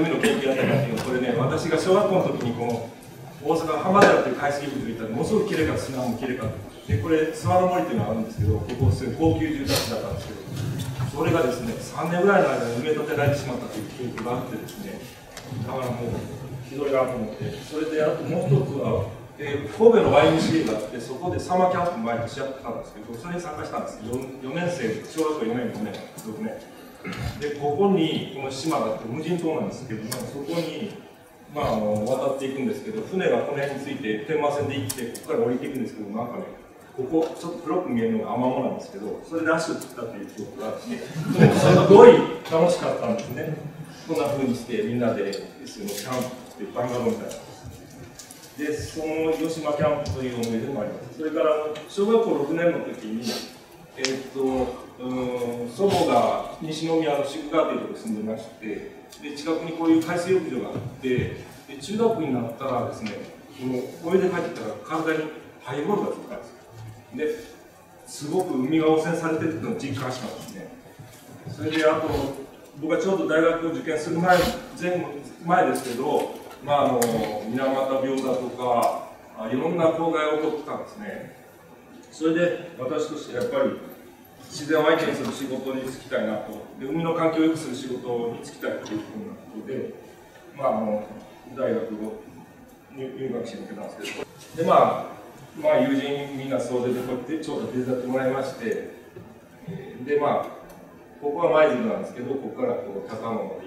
海の研究やったかっていうのは、これね、私が小学校の時にこの大阪浜寺っていう海水浴場に行ったら、ものすごく綺麗かった、砂も綺麗かった。で、これ、諏訪の森っていうのがあるんですけど、ここ、すごい高級住宅地だったんですけど、それがですね、3年ぐらいの間に埋め立てられてしまったという記憶があってですね、だからもう、ひどいなと思って、それであともう一つは、神戸の YMCA があって、そこでサマーキャンプ毎年やってたんですけど、それに参加したんです。4年生、小学校4年、5年、6年。で、ここに、この島があって、無人島なんですけども、そこに、渡っていくんですけど、船がこの辺について、天満線で行って、ここから降りていくんですけど、なんかね、ここ、ちょっと黒く見えるのがアマモなんですけど、それで足をつったという記憶があって、すごい楽しかったんですね。こんな風にして、みんなで、キャンプってバンガローみたいな。で、その広島キャンプという思い出もあります。それから、小学校6年の時に、祖母が西宮の渋川というところに住んでまして、で、近くにこういう海水浴場があって、で、中学になったらですね、泳いで帰ってきたら体にハイボールがついたんですよ。で、すごく海が汚染されてるっていうのを実感したんですね。それで、あと、僕はちょうど大学を受験する前ですけど、水俣病だとか、いろんな公害が起こってたんですね。それで、私としてやっぱり、自然を相手にする仕事に就きたいなと、で海の環境を良くする仕事に就きたいというふうなことで、大学を入学して受けたんですけど、で、友人みんな総出でこうやって調査手伝ってもらいまして、で、ここは舞鶴なんですけど、ここからこう高野まで行って、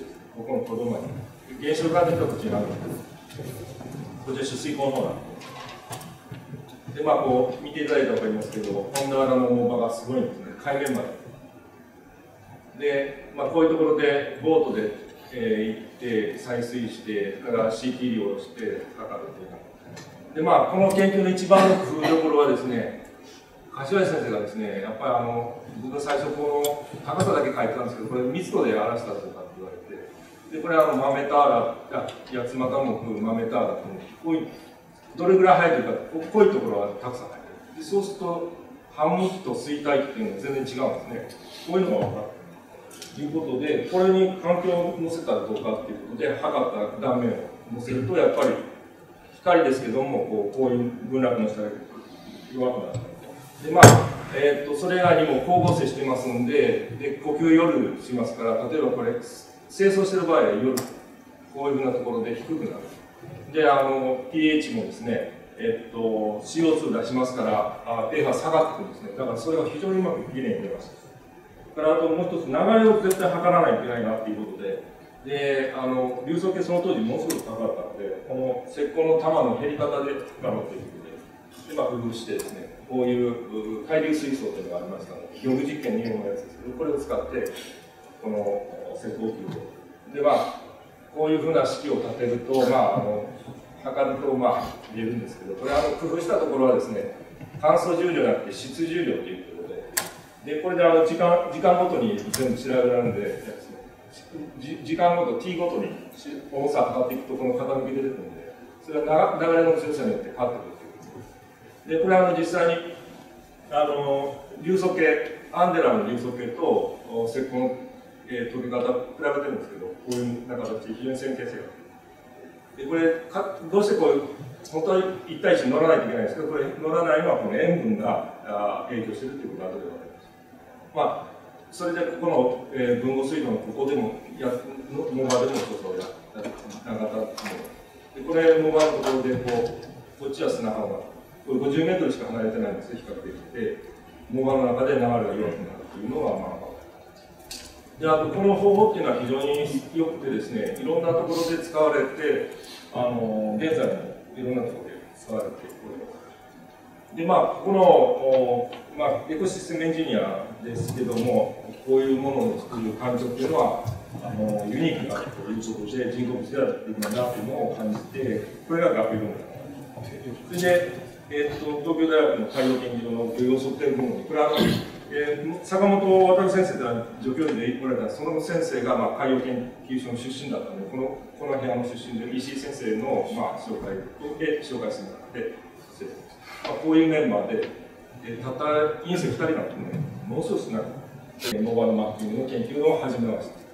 ここの子供に、原子力が出た土地があるんですけど、こちら取水口の方なんで。で、こう見ていただいたら分かりますけど、本田原の藻場がすごいんですね、海面まで。で、こういうところでボートで、行って採水して、それから CT 量をして測るという。で、この研究の一番の工夫どころはですね、柏井先生がですね、やっぱり僕が最初この高さだけ書いてたんですけど、これ密度で荒らしたとかって言われて、で、これはマメターラ、八つ股目、マメターラと、こういう、どれぐらい入るか、濃いところはたくさん入る。で、そうすると、半向きと衰退っていうのは全然違うんですね。こういうのが分かる。ということで、これに環境を乗せたらどうかっていうことで、測った断面を乗せると、やっぱり光ですけども、こういう分落の下が弱くなる。で、それ以外にも光合成していますので、呼吸夜しますから、例えばこれ、清掃してる場合は夜、こういうふうなところで低くなる。で、pH もですね、CO2 出しますから、pH 下がってくるんですね。だからそれが非常にうまくきれいに出ます。だからあともう一つ、流れを絶対測らないといけないなっていうことで、で、流速計その当時ものすごく高かったので、この石膏の玉の減り方で測ろうということで、工夫してですね、こういう海流水槽というのがありましたので、漁具実験2本のやつですけど、これを使って、この石膏球を。で、こういうふうな式を立てると、測ると、言えるんですけど、これ工夫したところはですね、炭素重量じゃなくて質重量ということで、これで時間ごとに全部調べられるんで、時間ごと、t ごとに重さを測っていくと、この傾き出てくるんで、それは流れの強さによって変わってくるということで、これは実際に、流速計、アンデラの流速計と石膏の解き方比べてるんですけど、こういう形、非常に線形性が。で、これ、どうしてこういう、本当は1対1に乗らないといけないんですけど、これ乗らないのはこの塩分が影響しているということが後で分かります。それでここの豊後水道のここでも、藻場でもそうそう長田も。で、これ、藻場のところで、こっちは砂浜が、これ50メートルしか離れてないんですね、比較的で。藻場の中で流れが弱くなるというのは、で、あと、この方法っていうのは非常に良くてですね、いろんなところで使われて、現在もいろんなところで使われております。で、ここの、エコシステムエンジニアですけども、こういうものを作る環境っていうのは、ユニークだということで、人工物であるべきなんだというのを感じて、これが学費論文だった。それで、東京大学の海洋研究所の漁業測定部門に、これは坂本渉先生というのは助教授でおられた、その先生が海洋研究所の出身だったので、この部屋の出身で、石井先生の紹介で紹介する中で、こういうメンバーで、たった院生2人なんですね、ものすごく少ない、藻場のマッピングの研究を始めました。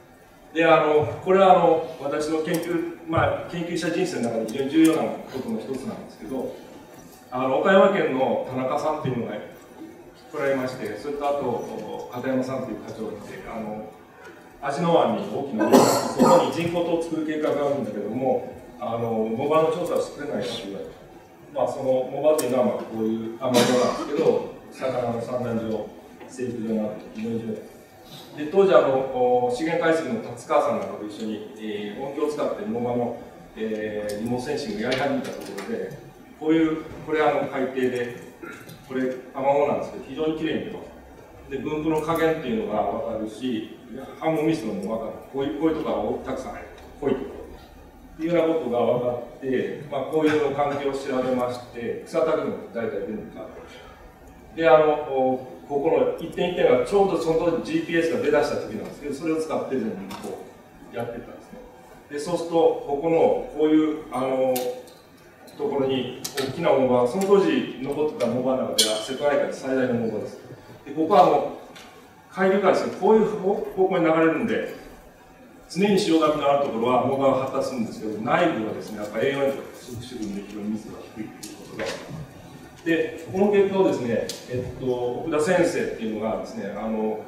で、これは私の研究者人生の中で非常に重要なことの一つなんですけど、岡山県の田中さんっていうのが来られまして、それとあと片山さんという課長がいて、味の湾に大きなそこに人工島を作る計画があるんだけども、藻場の調査をしてくれないかと言われて、その藻場というのはこういう雨場なんですけど、魚の産卵場、生育場など非常に重要です。で、当時資源回数の達川さんなどと一緒に、音響を使って藻場の、リモートセンシングをやり始めたところで、これ海底で、これアマモなんですけど、非常にきれいに出ます。で、分布の加減っていうのが分かるし、半分密度も分かる。こういうところがたくさん入る。濃いところ。っていうようなことが分かって、こういう環境を調べまして、草丈も大体出るのか。で、ここの一点一点がちょうどその当時 GPS が出だした時なんですけど、それを使って全部こうやってたんですね。で、そうすると、ここのこういうところに大きな藻場、その当時残ってた藻場の中では瀬戸内海最大の藻場です。で、ここは海流がですね、こういう方向に流れるんで、常に潮波のあるところは藻場が発達するんですけど、内部はですね、やっぱり栄養塩とか不足してるんで、非常に密度が低いということが分かります。で、この結果をですね、奥田先生っていうのがですね、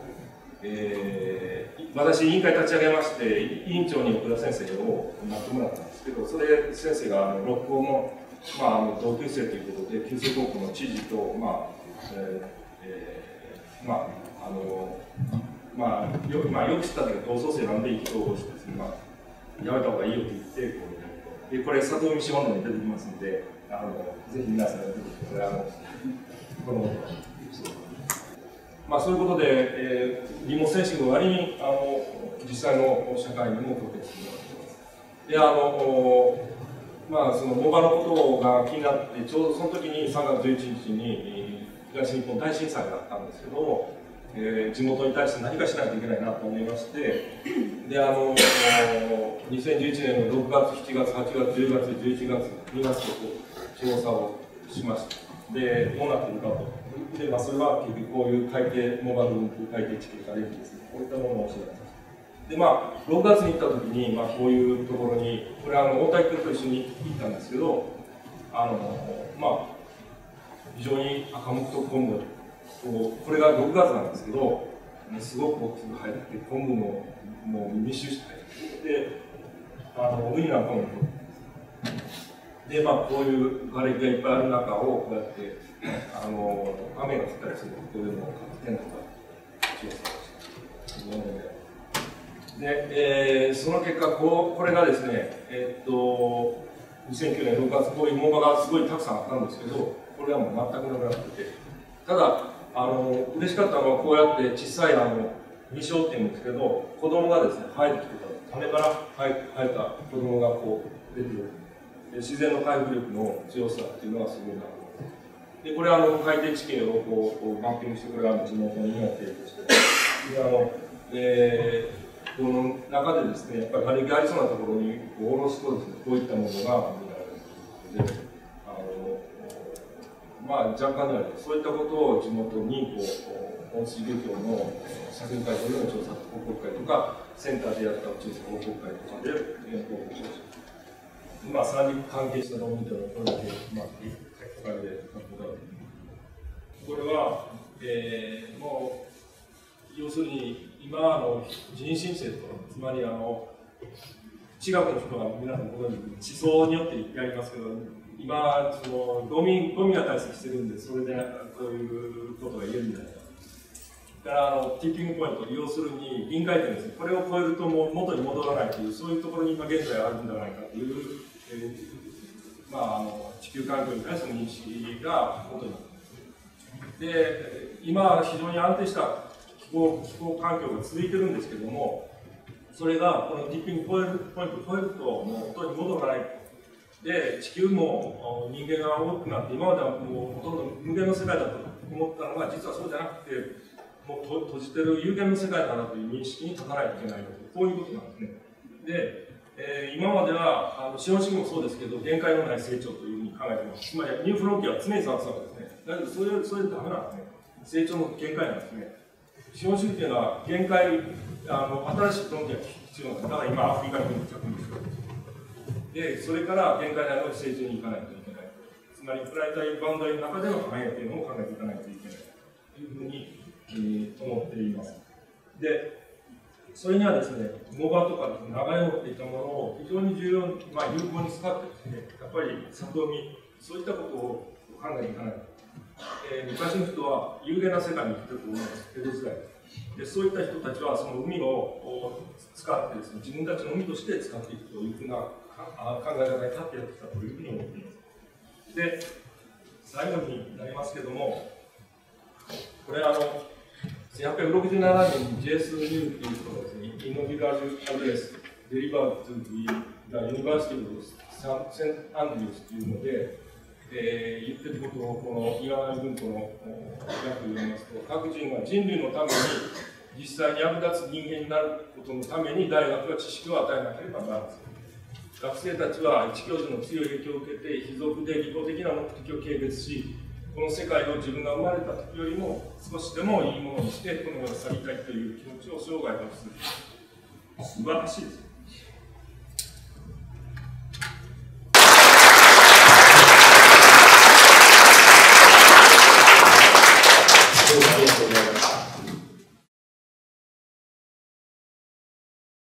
私、委員会立ち上げまして、委員長に奥田先生をなってもらったんですけど、それ、先生が六甲の、同級生ということで、九州高校の知事と、よく知ったんだけど、同窓生なんで意気投合してですね、やめた方がいいよと言って、これ、里海資本論に出てきますので、ぜひ皆さん、そういうことで、リモートセンシングの割に実際の社会にも貢献するようになっています。で、その藻場のことが気になって、ちょうどその時に3月11日に東日本大震災があったんですけども、地元に対して何かしないといけないなと思いまして、で、2011年の6月、7月、8月、10月、11月、2月と調査をしました。で、どうなっているかと。で、それは結局こういう海底、藻場分布海底地形が出るんですね。こういったものを教えてで、6月に行った時に、こういうところに、これ大滝君と一緒に行ったんですけど、非常に赤木と昆布、これが6月なんですけど、すごく大きく入って、昆布も密集して入って、で、ウニなんかもで、こういう瓦礫がいっぱいある中を、こうやって、雨が降ったりすると、こういうのをテントが調査をして、で、その結果、これがですね、2009年6月、こういう藻場がすごいたくさんあったんですけど、これはもう全くなくなってて、ただ、嬉しかったのは、こうやって小さい微小っていうんですけど、子供がですね、生えてきてた、種から生えた子供がこう出てくる。自然の回復力の強さっていうのはすごいなと思います。で、これは海底地形をマッピングして、これは地元になっているとして、この中でですね、やっぱり瓦礫がありそうなところに下ろすとですね、こういったものが見られるということで、若干ではないそういったことを地元に温水漁協の作品会場での調査報告会とか、センターでやった調査報告会とかで報告しました。三陸関係した論文というのはこれだけ、書かれてこれは、もう、要するに、今人新生と、つまり地学の人が皆さんご存知、地層によってやりますけど、今、ゴミが堆積してるんで、それでこういうことが言えるんじゃないか。だから、ティッピングポイント、要するに臨界点ですね、これを超えるともう元に戻らないという、そういうところに今現在あるんじゃないかという、地球環境に対する認識が元になっています。で、今、非常に安定した気候環境が続いてるんですけども、それがこのティッピングポイントを超えると、もう元に戻らない。で、地球も人間が大きくなって、今まではもうほとんど無限の世界だと思ったのが、実はそうじゃなくて、もう閉じてる有限の世界だなという認識に立たないといけないと、こういうことなんですね。で、今までは資本主義もそうですけど、限界のない成長というふうに考えています。つまり、ニューフロンティアは常に探すわけですね。だけど、それでダメなんですね。成長の限界なんですね。資本主義というのは限界新しい論理が必要なんです。だから今、アフリカに着陸するんです。で、それから限界内の成長に行かないといけない。つまり、プラネタリーバウンダリーの中での繁栄というのも考えていかないといけないというふうに、思っています。で、それにはですね、藻場とかですね、流れ持っていたものを非常に重要に、有効に使ってですね、やっぱり里見、そういったことを考えていかない。昔の人は有限な世界に生きてると思います、江戸時代で。そういった人たちはその海を使ってですね、自分たちの海として使っていくというふうな考え方に立ってやってきたというふうに思っています。で、最後になりますけども、これ1867年にジェイス・ニューっていう人がですね、イノビラル・アドレス、デリバート・トゥ・ユニバーシティ・オブ・セント・アンドリュースというので、言ってることをこの岩波文庫の訳を読みますと、各人は人類のために実際に役立つ人間になることのために大学は知識を与えなければならない。学生たちは一教授の強い影響を受けて卑俗で利己的な目的を軽蔑し、この世界を自分が生まれた時よりも少しでもいいものにしてこの世を去りたいという気持ちを生涯とする。素晴らしいです。